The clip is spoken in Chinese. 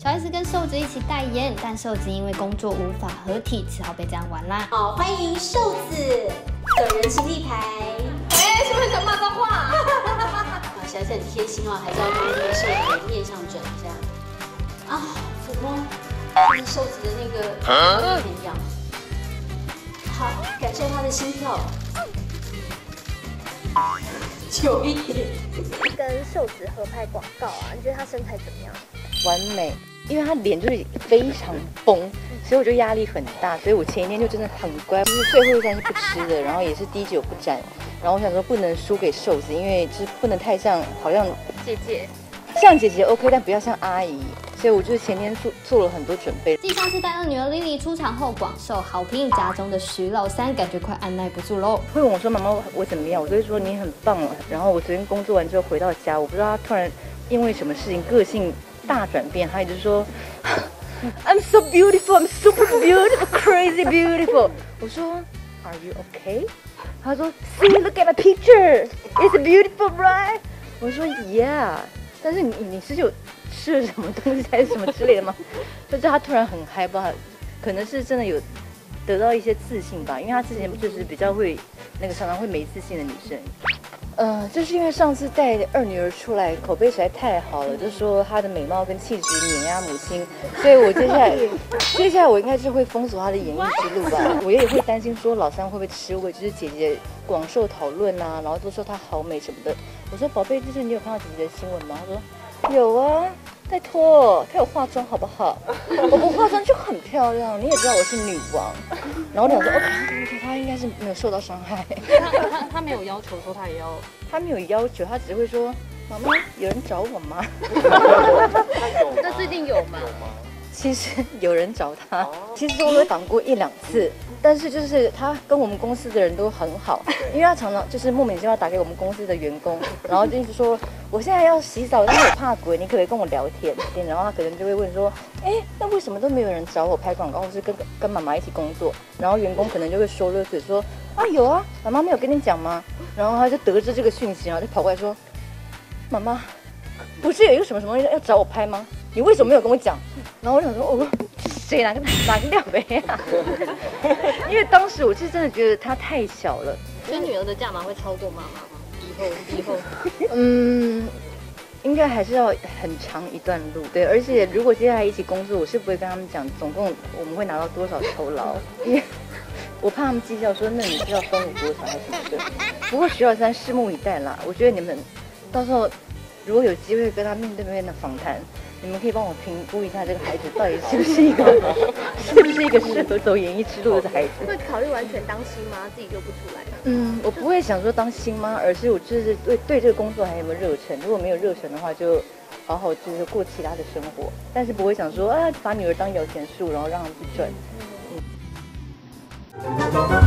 小 S 跟瘦子一起代言，但瘦子因为工作无法合体，只好被这样玩啦。 好，欢迎瘦子走人情立牌。 哎，是不是想骂脏话？ 啊，小 S 很贴心哦，还是要跟那个瘦子的面相整一下。啊，抚摸，这是瘦子的那个很痒。好，感受他的心跳。久一点。 跟瘦子合拍广告啊，你觉得他身材怎么样？ 完美，因为他脸就是非常崩，所以我就压力很大，所以我前一天就真的很乖，就是最后一餐是不吃的，然后也是滴酒不沾，然后我想说不能输给瘦子，因为就是不能太像，好像姐姐， 像姐姐 OK， 但不要像阿姨，所以我就是前天做了很多准备。 继上次带二女儿 Lily 出场后广受好评，家中的徐老三感觉快按耐不住喽。 会问我说妈妈我怎么样，我就会说你很棒了。然后我昨天工作完之后回到家，我不知道他突然因为什么事情个性大转变，他一直说 I'm so beautiful, I'm super beautiful, crazy beautiful。我说 Are you okay？ 他说 See, look at my picture, it's beautiful, right？ 我说 Yeah， 但是你是有吃了什么东西还是什么之类的吗？就是他突然很嗨，不知道可能是真的有得到一些自信吧，因为他之前就是比较会那个常常会没自信的女生。就是因为上次带二女儿出来，口碑实在太好了，就说她的美貌跟气质碾压母亲，所以我接下来我应该是会封锁她的演艺之路吧。我也会担心说老三会不会吃味，就是姐姐广受讨论啊，然后都说她好美什么的。我说宝贝，就是你有看到姐姐的新闻吗？她说有啊。拜托，她有化妆好不好？我不化妆就很漂亮，你也知道我是女王。然后我想说 ，OK， 她应该是没有受到伤害。 他没有要求说他也要， 他没有要求，他只会说妈妈有人找我吗？ 那最近有吗？ 其实有人找他，其实我有访过1-2次，但是就是他跟我们公司的人都很好，因为他常常就是莫名其妙打给我们公司的员工，然后就一直说我现在要洗澡，但是我怕鬼，你可不可以跟我聊天？然后他可能就会问说，哎，那为什么都没有人找我拍广告，或是跟妈妈一起工作？然后员工可能就会说勒嘴说，啊有啊，妈妈没有跟你讲吗？然后他就得知这个讯息，然后就跑过来说，妈妈，不是有一个什么什么东西要找我拍吗？你为什么没有跟我讲？然后我想说，哦，谁哪个料呗呀？因为当时我是真的觉得他太小了。 所以女儿的价码会超过妈妈吗？以后， 应该还是要很长一段路，对。而且如果接下来一起工作，我是不会跟他们讲总共我们会拿到多少酬劳，因为我怕他们计较说，那你是要分我多少还是什么的。不过徐老三拭目以待啦，我觉得你们到时候如果有机会跟他面对面的访谈。你们可以帮我评估一下这个孩子到底是不是一个适合走演艺之路的孩子？ 会考虑完全当星妈，自己就不出来。 我不会想说当星妈，而是我就是对这个工作还有没有热忱。如果没有热忱的话，就好好就是过其他的生活，但是不会想说啊把女儿当摇钱树，然后让她去赚。